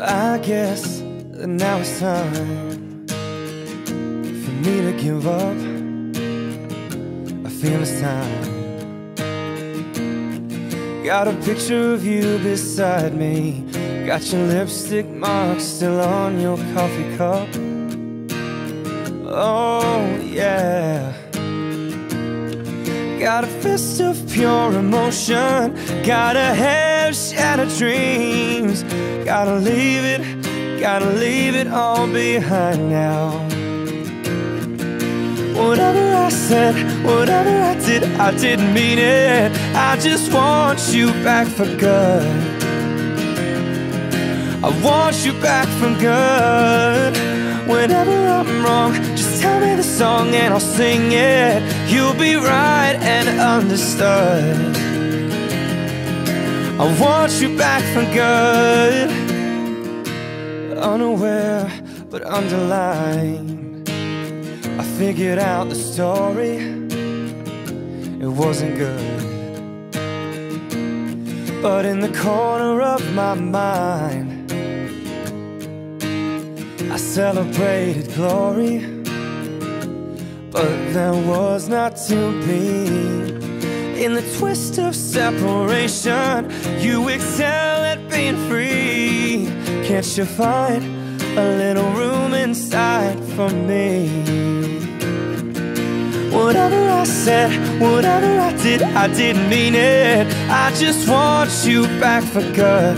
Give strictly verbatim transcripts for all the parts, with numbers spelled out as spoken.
I guess that now it's time for me to give up. I feel it's time. Got a picture of you beside me. Got your lipstick marks still on your coffee cup. Oh yeah. Got a fist of pure emotion. Gotta have shattered dreams. Gotta leave it, gotta leave it all behind now. Whatever I said, whatever I did, I didn't mean it. I just want you back for good. I want you back for good. Whenever I'm wrong, just tell me the song and I'll sing it. You'll be right and understood. I want you back for good. Unaware but underlined, I figured out the story. It wasn't good, but in the corner of my mind, I celebrated glory. But there was not to be. In the twist of separation, you excel at being free. Can't you find a little room inside for me? Whatever I said, whatever I did, I didn't mean it. I just want you back for good.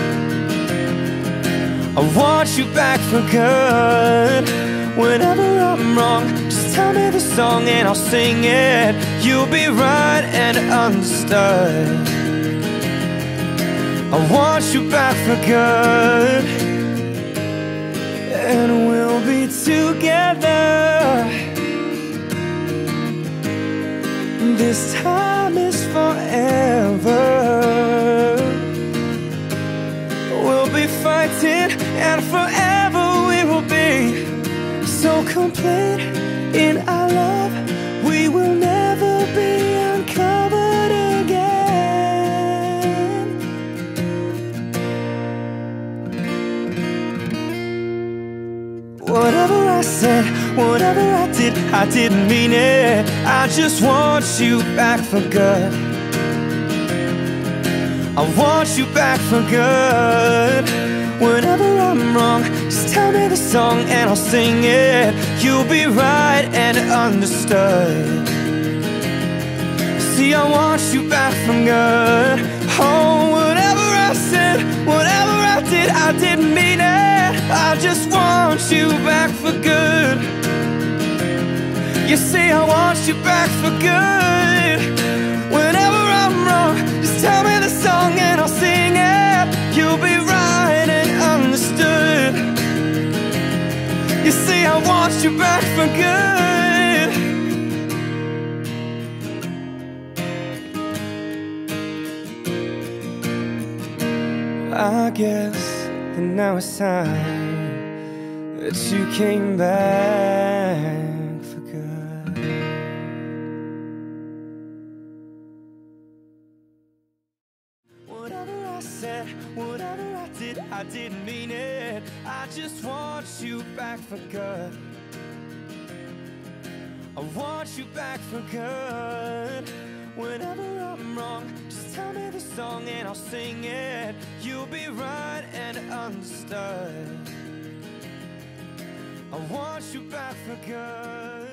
I want you back for good. Whenever I'm wrong, just tell me the song and I'll sing it. You'll be right and understood. I want you back for good. And we'll be together. This time is forever. We'll be fighting and forever we will be so complete in our love. We will never be uncovered again. Whatever I said, whatever I did, I didn't mean it. I just want you back for good. I want you back for good. Whenever I'm wrong, just tell me the song and I'll sing it. You'll be right and understood. See, I want you back for good. Oh, whatever I said, whatever I did, I didn't mean it. I just want you back for good. You see, I want you back for good. Whenever I'm wrong, just tell me the song and I'll sing it. You'll be right and understood. You see, I want you back for good. I guess that now it's time that you came back for good. Whatever I said, whatever I did, I didn't mean it. I just want you back for good. I want you back for good. Whenever I'm wrong, just tell me the song and I'll sing it. You'll be right and understood. I want you back for good.